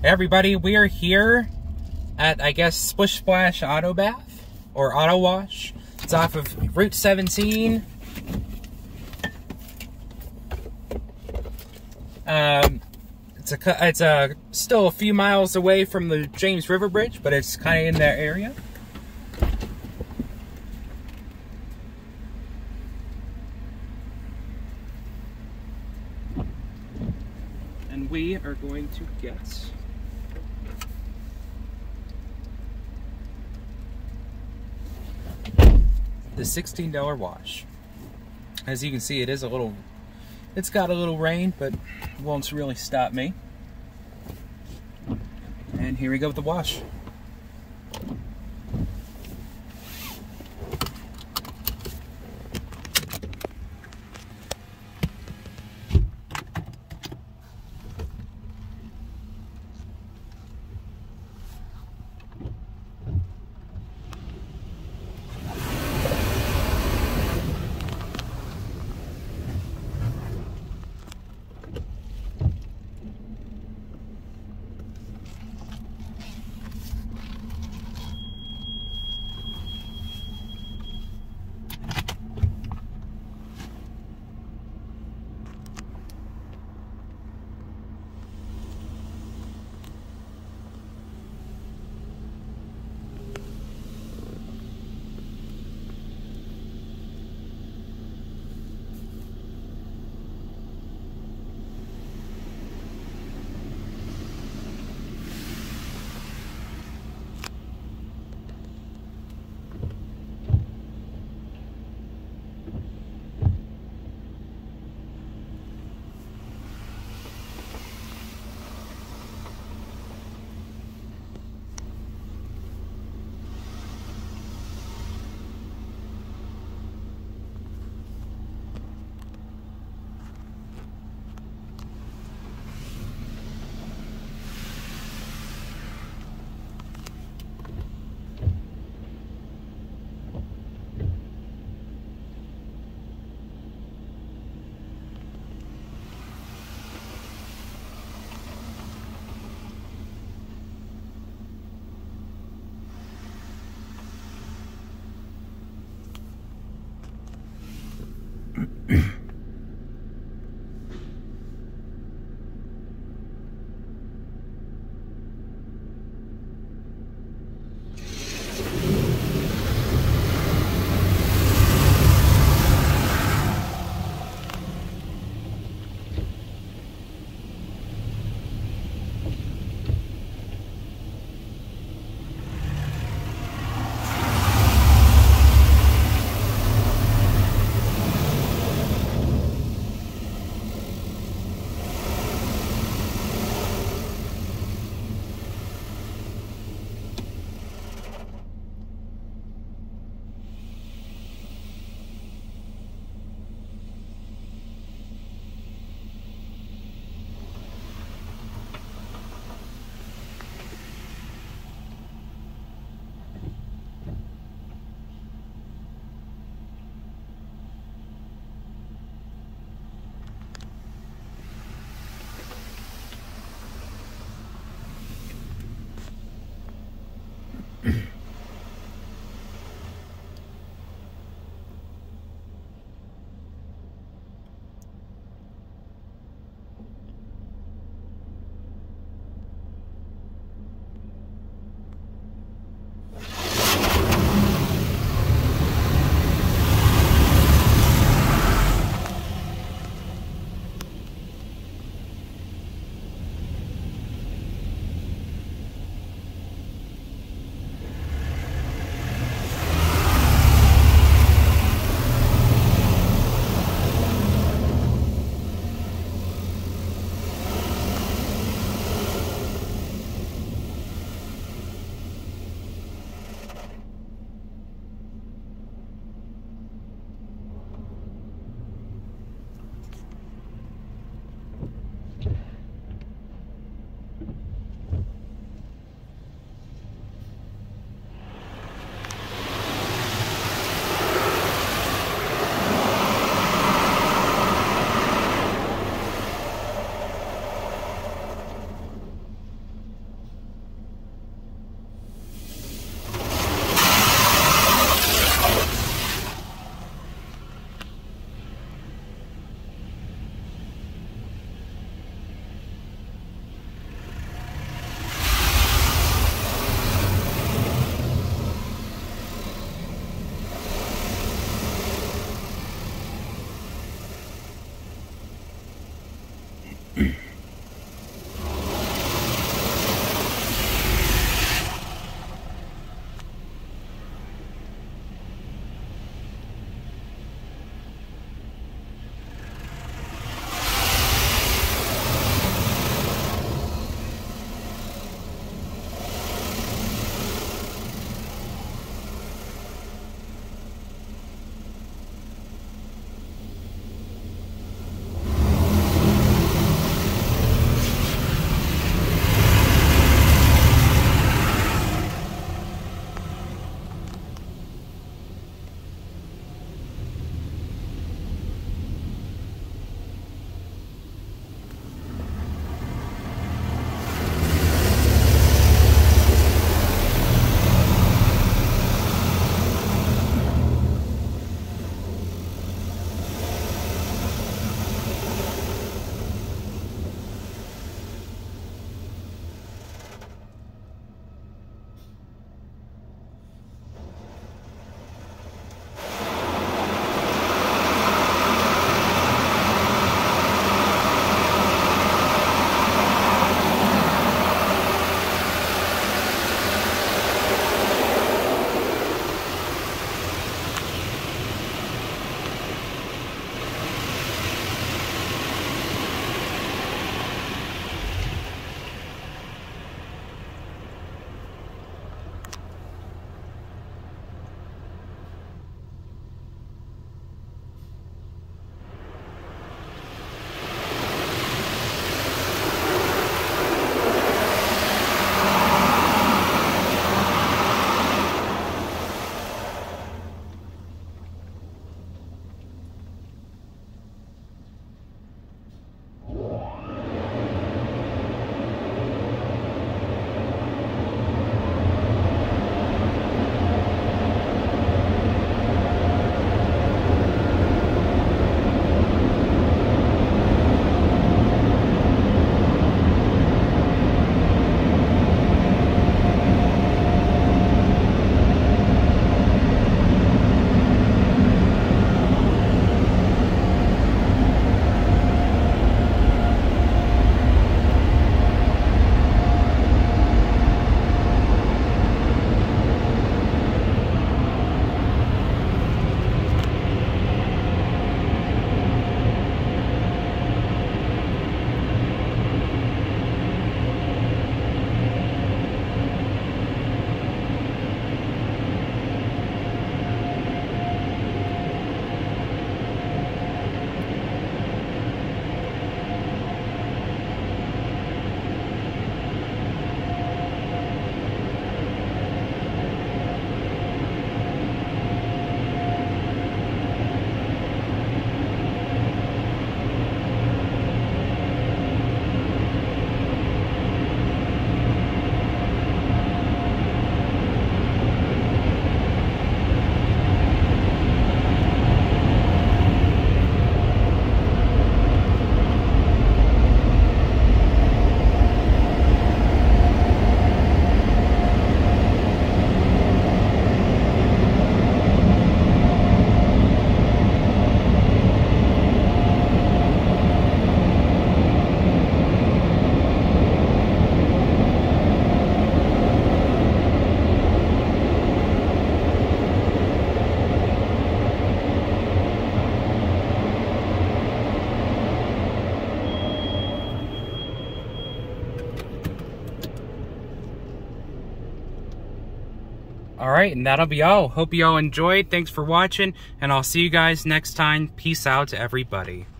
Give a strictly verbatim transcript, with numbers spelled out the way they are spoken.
Everybody, we are here at, I guess, Splish Splash Auto Bath or Auto Wash. It's off of Route seventeen. Um, it's a it's a still a few miles away from the James River Bridge, but it's kind of in that area. And we are going to get the sixteen dollar wash. As you can see, it is a little, it's got a little rain, but it won't really stop me. And here we go with the wash. All right, and that'll be all. Hope you all enjoyed. Thanks for watching, and I'll see you guys next time. Peace out to everybody.